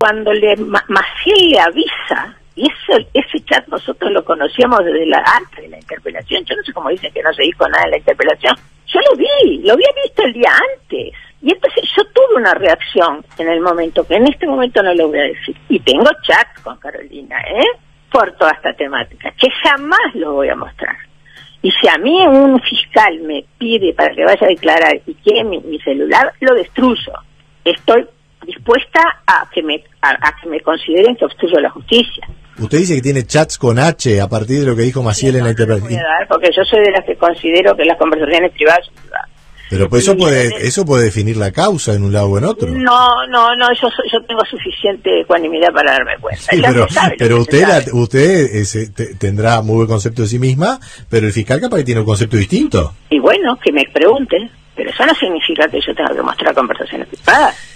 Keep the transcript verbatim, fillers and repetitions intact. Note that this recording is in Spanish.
cuando le Ma- Maciel le avisa, y ese, ese chat nosotros lo conocíamos desde la antes de la interpelación, yo no sé cómo dicen que no se dijo nada en la interpelación, yo lo vi, lo había visto el día antes, y entonces yo tuve una reacción en el momento, que en este momento no lo voy a decir, y tengo chat con Carolina, ¿eh? Por toda esta temática, que jamás lo voy a mostrar. Y si a mí un fiscal me pide para que vaya a declarar y quiere mi, mi celular, lo destruyo. Estoy dispuesta a que me a, a que me consideren que obstruyo la justicia. Usted dice que tiene chats con H a partir de lo que dijo Maciel Sí, en no, la no interpelación. voy a dar, porque yo soy de las que considero que las conversaciones privadas son privadas. Pero pues eso puede eso puede definir la causa en un lado o en otro. No, no, no, yo soy- yo tengo suficiente ecuanimidad para darme cuenta. Sí, Ya pero, se sabe lo pero que usted se la- sabe. usted ese, te- tendrá muy buen concepto de sí misma, pero el fiscal capaz que tiene un concepto distinto. Y bueno, que me pregunte, pero eso no significa que yo tenga que mostrar conversaciones privadas.